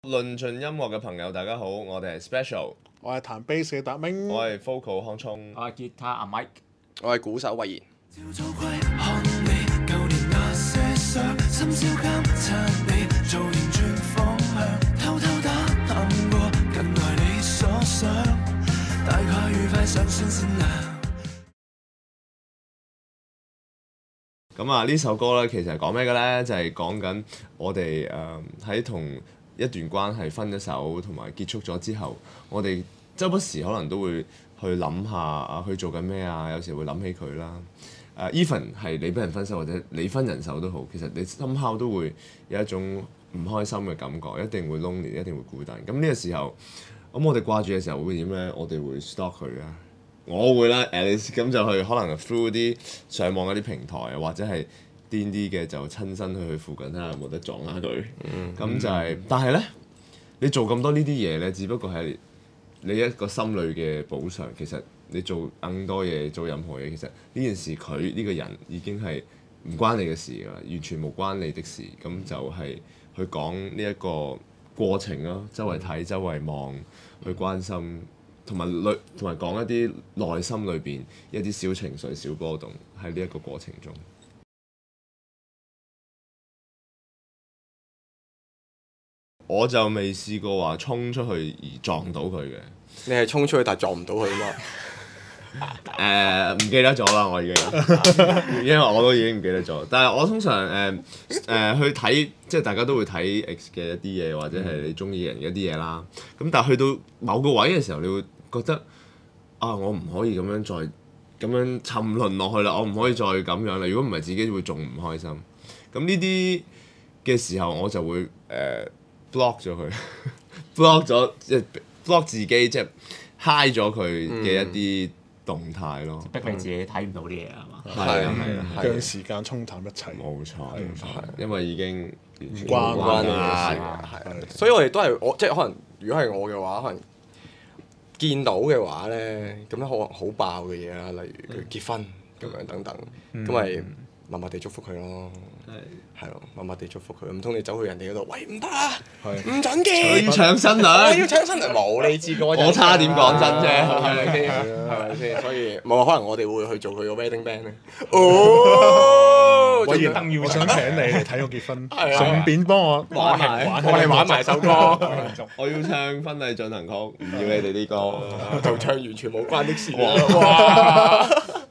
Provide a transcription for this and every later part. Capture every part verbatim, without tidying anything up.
論盡音樂嘅朋友，大家好，我哋係 Special， 我係彈 bass 嘅達明， 我係 Vocal 康聰， 我係吉他阿 Mike， 我係鼓手魏然。 咁啊，呢首歌咧其實係講咩嘅咧？就係講緊我哋誒喺同一段關係分咗手同埋結束咗之後，我哋周不時可能都會去諗下啊，佢做緊咩啊？有時會諗起佢啦。誒 even 係你俾人分手或者你分人手都好，其實你 somehow 都會有一種唔開心嘅感覺，一定會 lonely， 一定會孤單。咁呢個時候，咁我哋掛住嘅時候會點咧？我哋會 stalk 佢啊！我會啦 at least 咁就去可能 through 啲上網嗰啲平台啊，或者係癲啲嘅就親身去去附近睇下有冇得撞下佢。咁、嗯、就係、是，但係咧，你做咁多呢啲嘢咧，只不過係你一個心裏嘅補償。其實你做更多嘢，做任何嘢，其實呢件事佢呢、呢個人已經係唔關你嘅事㗎啦，完全無關你的事。咁就係去講呢一個過程咯，周圍睇、周圍望，去關心。同埋內同埋講一啲內心裏邊一啲小情緒、小波動喺呢一個過程中，我就未試過話衝出去而撞到佢嘅。 你係衝出去但係撞唔到佢啊嘛？誒唔、呃、記得咗啦，我已經，因為我都已經唔記得咗。但係我通常誒誒、呃呃、去睇，即係大家都會睇 X 嘅一啲嘢，或者係你中意人嘅一啲嘢啦。咁但係去到某個位嘅時候，你會覺得啊，我唔可以咁樣再咁樣沉淪落去啦，我唔可以再咁樣啦。如果唔係，自己會仲唔開心。咁呢啲嘅時候，我就會誒、呃、block 咗佢，block 咗即係 block 自己，即係 high 咗佢嘅一啲動態咯。 逼令自己睇唔到啲嘢係嘛？ 係啊係啊， 讓時間沖淡一切。 冇錯冇錯，因為已經唔關關你嘅事啊，係。所以我哋都係我即係可能，如果係我嘅話，可能見到嘅話咧，咁樣可能好爆嘅嘢啦，例如佢結婚咁樣等等，咁咪默默地祝福佢咯。係咯，默默地祝福佢。唔通你走去人哋嗰度，喂唔得啊，唔準結， 要搶新娘， 我要搶新娘，冇你知過。 我差點講真啫， 係咪先？係咪先？所以冇可能我哋會去做佢個 wedding band 咧。哦， 我我想請你嚟睇我結婚，順便幫我玩埋，我哋玩埋首歌。 我要唱婚禮進行曲，唔要你哋啲歌， 同唱完全冇關的事。哇！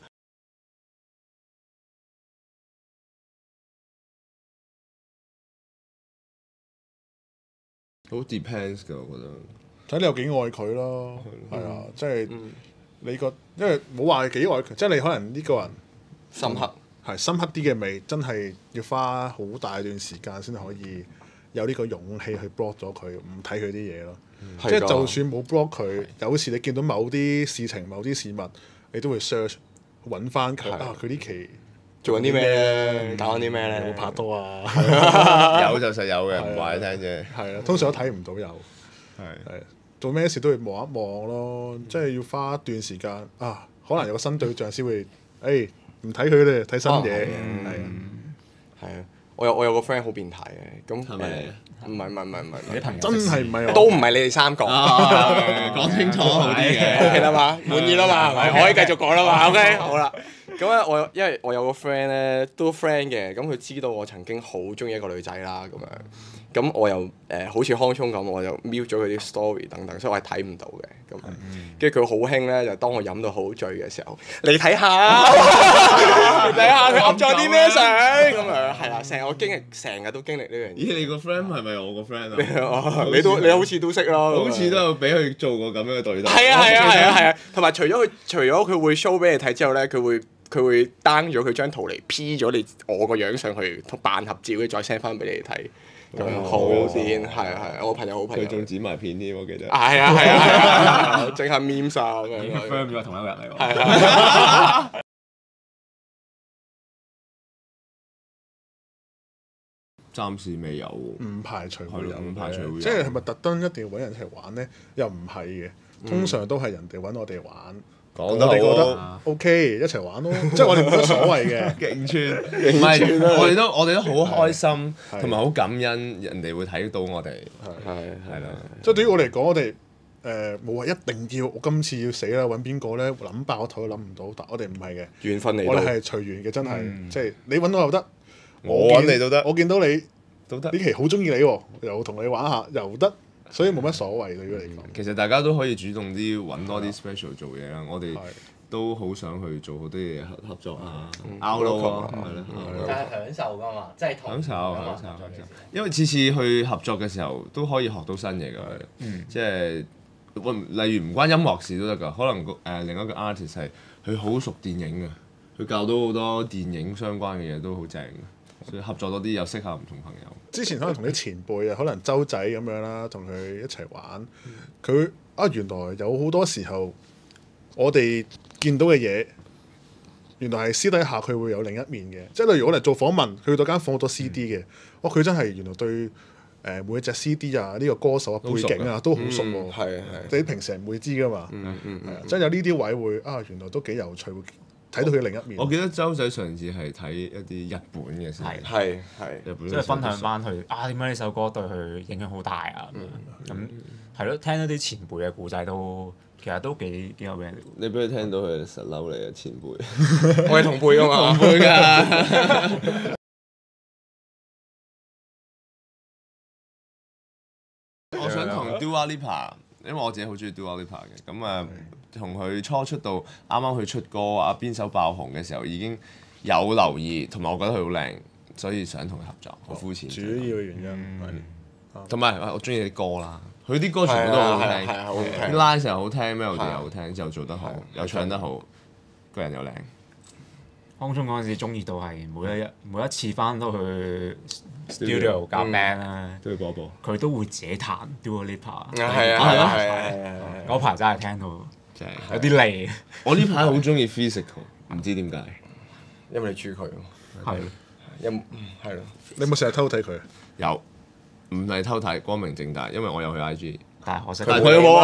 好 depends 㗎，我覺得。 睇你有幾愛佢咯，係啊，即係你個，因為冇話幾愛佢，即係你可能呢個人深刻係深刻啲嘅味，真係要花好大段時間先可以有呢個勇氣去 block 咗佢，唔睇佢啲嘢咯。即係就算冇 block 佢，有時你見到某啲事情、某啲事物，你都會 search 揾翻佢啊！佢呢期做緊啲咩咧？搞緊啲咩咧？ 有冇拍拖啊？ 有就實有嘅，唔話你聽啫。 係啊，通常都睇唔到有。係係做咩事都要望一望咯，即係要花一段時間啊，可能有個新對象先會，誒唔睇佢咧，睇新嘢。係啊， 係啊，我有我有個 friend 好變態嘅，咁係咪？ 唔係唔係唔係唔係， 啲朋友真係唔係都唔係你哋三個。 講清楚好啲嘅。 OK 啦嘛，滿意啦嘛，係咪？可以繼續講啦嘛。OK，好啦。咁咧，我因為我有個 friend 咧，都 friend 嘅，咁佢知道我曾經好中意一個女仔啦，咁樣。咁我又誒、呃、好似康聰咁，我就 mute 咗佢啲 story 等等，所以我係睇唔到嘅。咁，跟住佢好興咧，就當我飲到好醉嘅時候，你睇下，你睇下佢噏咗啲咩相咁樣，係啦，成日我經歷，成日都經歷呢樣嘢。 咦？你個 friend 係咪我個 friend 啊？ 你都你好似都識咯， 好似都有俾佢做過咁樣嘅對待。 係啊係啊係啊係啊，同埋除咗佢，除咗佢會 show 俾你睇之後咧，佢會佢會 down 咗佢張圖嚟 P 咗你我個樣上去，扮合照，跟住再 send 翻俾你睇。咁樣好癲，係啊係啊，我朋友好朋友。 佢仲剪埋片添，我記得。 係啊係啊係啊，整下 meme 晒咁樣。 friend 咗同一個人嚟喎。 係啊。 暫時未有喎。 唔排除會有， 唔排除會有。 即係係咪特登一定要揾人一齊玩咧？又唔係嘅，通常都係人哋揾我哋玩， 講得我哋覺好得 OK，一齊玩咯，即係我哋冇乜所謂嘅。 勁串，唔係我哋都我哋都好開心， 係同埋好感恩人哋會睇到我哋， 係係啦。 即係對於我嚟講，我哋誒冇話一定要我今次要死啦，揾邊個咧諗爆頭都諗唔到，但我哋唔係嘅， 緣分嚟到。 我哋係隨緣嘅，真係即係你揾我又得， 我見揾你都得我見到你都得呢。期好中意你喎，又同你玩下又得，所以冇乜所謂對於你嚟講。 其實大家都可以主動啲揾多啲 special 做嘢啦，我哋係都好想去做好多嘢合合作啊嗯 ，out 咯， local 係咯。 就係享受㗎嘛，即係同享受㗎嘛享受享受合作嘅時候， 因為次次去合作嘅時候都可以學到新嘢㗎，即係喂例如唔關音樂事都得㗎，可能個誒另一個 artist 係佢好熟電影嘅，佢教到好多電影相關嘅嘢都好正嘅，所以合作多啲又適合唔同朋友。 之前可能同啲前輩啊，可能周仔咁樣啦，同佢一齊玩，佢啊原來有好多時候我哋見到嘅嘢，原來係私底下佢會有另一面嘅，即係例如我哋做訪問，去到間房好多 C D 嘅，哦佢真係原來對誒、呃、每一隻 C D 啊，呢、呢個歌手啊背景啊都好熟喎， 係係。 你平時係唔會知噶嘛， 嗯嗯係啊，即係有呢啲位會啊原來都幾有趣，會睇到佢另一面。 我記得周仔上次係睇一啲日本嘅先， 係係係。 日本即係分享翻佢啊點解呢首歌對佢影響好大啊咁樣，咁係咯，聽到啲前輩嘅故仔都其實都幾幾有味。 你俾佢聽到佢實嬲你啊前輩， 我係同輩㗎嘛。 會㗎。我想同 Dua Lipa，因為我自己好中意 Dua Lipa 嘅，咁啊同佢初出道啱啱佢出歌啊邊首爆紅嘅時候已經有留意，同埋我覺得佢好靚，所以想同佢合作，好膚淺。 主要嘅原因係同埋我中意啲歌啦，佢啲歌全部都好好聽， 係啊，好好聽。 line 又好聽，melody 又好聽，之後做得好，又唱得好，個人又靚。 當中嗰陣時中意到係每一日每一次翻到去 studio 夾 band 咧， 都要播播。 佢都會自己彈 Dua Lipa。 啊係啊係啊係啊係啊！ 嗰排真係聽到正。 有啲膩。 我呢排好中意 physical，唔知點解。 因為你中意佢。 係。 有係咯。 你有冇成日偷睇佢？ 有，唔係偷睇，光明正大，因為我有佢 I G。 但係可惜但係佢冇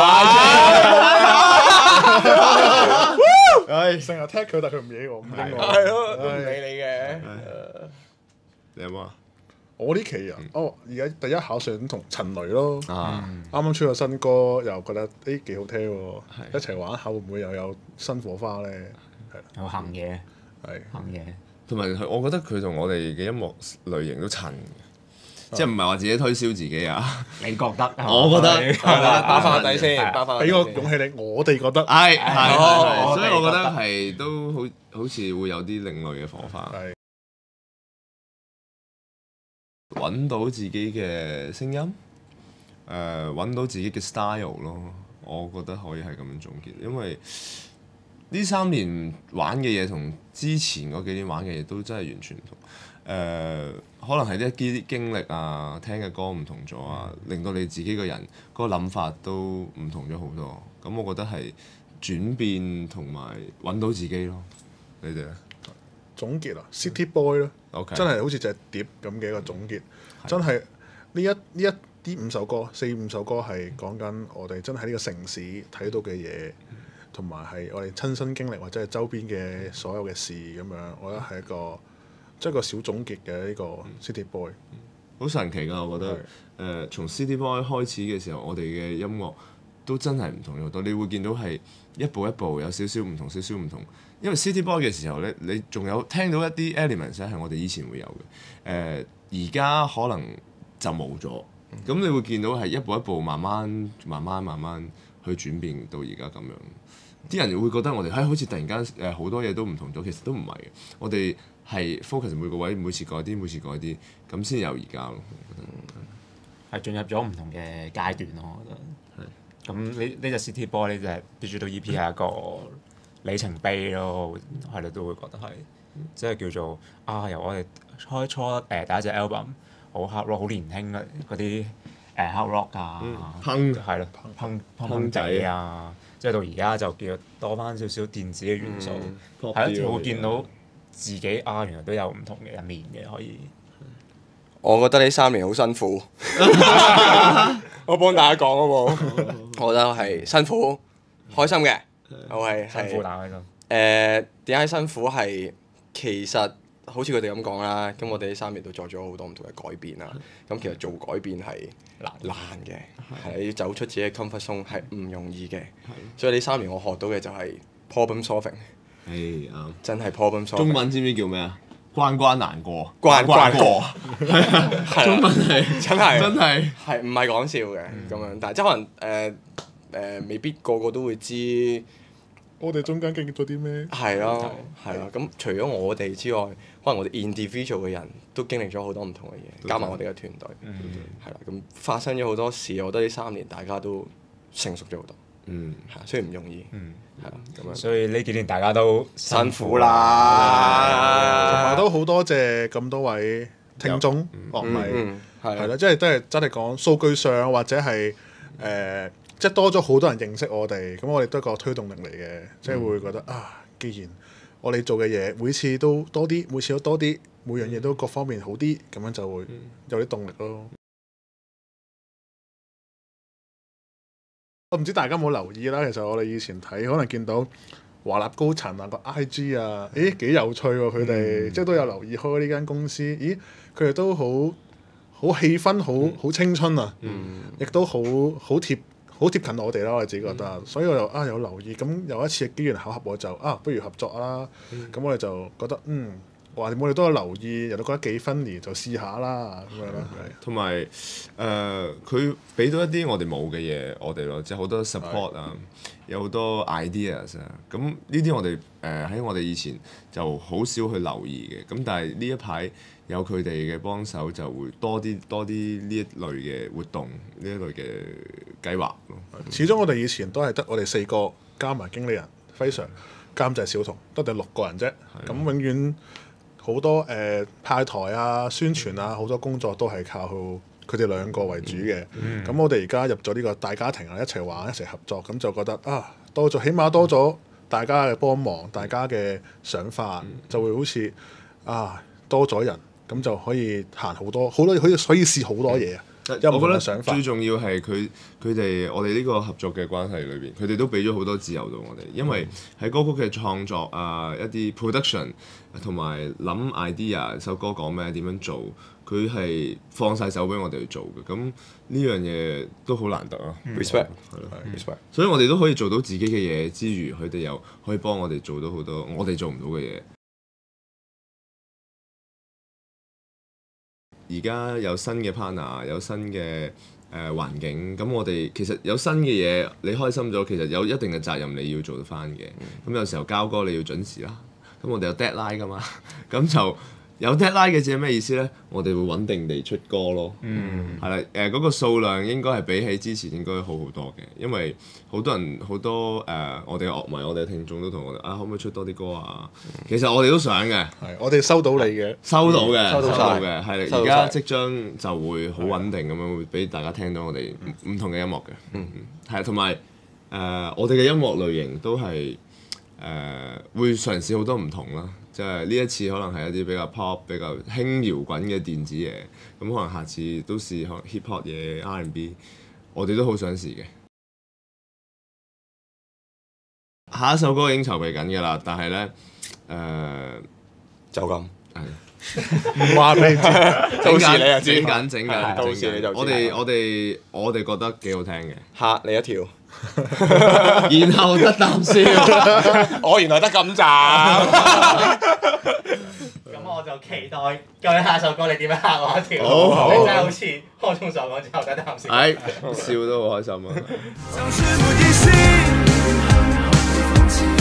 I G。 唉，成日踢佢，但係佢唔理我，唔理我。 係咯，都唔理你嘅。 你有冇啊？ 我呢期啊，哦，而家第一考上同陳雷咯，啱啊， 啱出咗新歌，又覺得誒幾好聽喎，一齊玩下會唔會又有新火花咧？係有行嘢， 係行嘢。 同埋佢，我覺得佢同我哋嘅音樂類型都襯嘅，即係唔係話自己推銷自己啊？ 你覺得？ 我覺得係啦，打翻個底先， 係打翻個俾底先。 個勇氣你，我哋覺得係係哦係，所以我覺得我哋覺得係都好好似會有啲另類嘅火花， 係揾到自己嘅聲音，誒揾到自己嘅 style 咯，我覺得可以係咁樣總結，因為呢三年玩嘅嘢同之前嗰幾年玩嘅嘢都真係完全唔同。誒、可能係一啲經歷啊，聽嘅歌唔同咗啊，令到你自己個人嗰個諗法都唔同咗好多。咁我覺得係轉變同埋揾到自己咯。你哋咧總結啊，City Boy 咯， ？OK， 真係好似隻碟咁嘅一個總結，真係呢一呢一啲五首歌，四五首歌係講緊我哋真係呢個城市睇到嘅嘢，同埋係我哋親身經歷或者係周邊嘅所有嘅事咁樣，我覺得係一個即係一個小總結嘅呢個 City Boy。 好神奇㗎！我覺得誒、呃，從 City Boy 開始嘅時候，我哋嘅音樂都真係唔同咗好多。你會見到係一步一步有少少唔同，少少唔同。因為 City Boy 嘅時候咧，你仲有聽到一啲 elements 咧係我哋以前會有嘅。誒而家可能就冇咗。咁、嗯、你會見到係一步一步慢慢、慢慢、慢慢去轉變到而家咁樣。啲人會覺得我哋係、哎、好似突然間誒好多嘢都唔同咗，其實都唔係嘅。我哋係 focus 每個位，每次改啲，每次改啲，咁先有而家咯。 係進入咗唔同嘅階段咯，我覺得。咁呢呢隻 City Boy 呢隻 digital E P 係一個里程碑咯，係你都會覺得係，即係叫做啊由我哋開初誒、呃、第一隻 album 好 hard rock 好年輕嘅嗰啲誒 hard rock 啊， 烹係咯烹烹仔啊，即係到而家就叫多翻少少電子嘅元素，係咯、嗯，會見到自己啊原來都有唔同嘅一面嘅可以。 我覺得呢三年好辛苦，我幫大家講好冇？我覺得係辛苦、開心嘅， 我係辛苦係打開心。 誒點解辛苦係其實好似佢哋咁講啦，咁我哋呢三年都做咗好多唔同嘅改變啦。咁其實做改變係難難嘅，係要走出自己嘅 comfort zone 係唔容易嘅。所以呢三年我學到嘅就係 problem solving， 係啱。 真係 problem solving。 中文知唔知叫咩啊？關關難過， 關關過過。係啊，中文係真係真係係唔係講笑嘅咁樣？但係即係可能誒誒，未必個個都會知。 我哋中間經歷咗啲咩？ 係咯，係咯。咁除咗我哋之外，可能我哋 individual 嘅人都經歷咗好多唔同嘅嘢，加埋我哋嘅團隊，係啦。咁發生咗好多事，我覺得呢三年大家都成熟咗好多。 嗯， 係雖然唔容易，係啦咁樣。 所以呢幾年大家都辛苦啦， 同埋都好多謝咁多位聽眾樂迷， 嗯，係係啦，即係都係真係講數據上或者係誒，即係多咗好多人認識我哋，咁我哋都係個推動力嚟嘅，即係會覺得啊，既然我哋做嘅嘢每次都多啲，每次都多啲，每樣嘢都各方面好啲，咁樣就會有啲動力咯。我唔知大家有冇留意啦，其實我哋以前睇可能見到華納高層啊個 I G 啊，咦幾有趣喎佢哋，即係都有留意開呢間公司，咦佢哋都好好氣氛好好青春啊，亦都好好貼好貼近我哋啦，我哋自己覺得，所以我又啊有留意，咁有一次機緣巧合我就啊不如合作啦，咁我哋就覺得嗯。話我哋都有留意，人都覺得幾分年就試下啦咁樣咯。 同埋誒，佢俾到一啲我哋冇嘅嘢，我哋咯，即係好多 support 啊，有好多 ideas 啊。咁呢啲我哋誒喺我哋以前就好少去留意嘅。咁但係呢一排有佢哋嘅幫手，就會多啲多啲呢一類嘅活動，呢一類嘅計劃咯。 始終我哋以前都係得我哋四個加埋經理人，非常監製小童，得我哋六個人啫。咁永遠好多誒、呃、派台啊、宣傳啊，好多工作都係靠佢哋兩個為主嘅。咁、嗯、我哋而家入咗呢個大家庭啊，一齊玩、一齊合作，咁就覺得啊，多咗，起碼多咗大家嘅幫忙，大家嘅想法，嗯、就會好似啊多咗人，咁就可以行好多好多，可以可以試好多嘢啊！有唔同嘅想法。 我覺得最重要係佢佢哋我哋呢個合作嘅關係裏邊，佢哋都俾咗好多自由度我哋，因為喺歌曲嘅創作啊、一啲 production 同埋諗 idea 首歌講咩點樣做，佢係放晒手俾我哋去做嘅。咁呢樣嘢都好難得啊 respect 係咯 respect。 所以我哋都可以做到自己嘅嘢之餘，佢哋又可以幫我哋做到好多我哋做唔到嘅嘢。而家有新嘅 partner，有新嘅誒、呃、環境，咁我哋其實有新嘅嘢，你開心咗，其實有一定嘅責任你要做得翻嘅。咁、嗯、有時候交歌你要準時啦，咁我哋有 deadline 噶嘛，咁就有 deadline 嘅即係咩意思咧？我哋會穩定地出歌咯，係啦、嗯，誒嗰個數量應該係比起之前應該好好多嘅，因為好多人好多誒、呃，我哋嘅樂迷、我哋嘅聽眾都同我哋啊，可唔可以出多啲歌啊？嗯、其實我哋都想嘅， 係我哋收到你嘅， 收到嘅， 嗯、收到嘅，係啦，而家即將就會好穩定咁樣會俾大家聽到我哋唔同嘅音樂嘅，嗯嗯，係同埋誒我哋嘅音樂類型都係誒、呃、會嘗試好多唔同啦。即係呢一次可能係一啲比較 pop、比較輕搖滾嘅電子嘢，咁可能下次都試可能 hip hop 嘢、R and B， 我哋都好想試嘅。下一首歌已經籌備緊㗎啦，但係咧誒就咁係唔話俾你知， 到時你就知整緊整緊， 到時你就知我哋我哋我哋覺得幾好聽嘅， 嚇你一跳， 然後得啖笑， 我原來得咁咋。 咁我就期待究竟下首歌你點樣嚇我一跳？ 好好你真係好似康聰所講之後得啖笑。 係笑都好開心啊！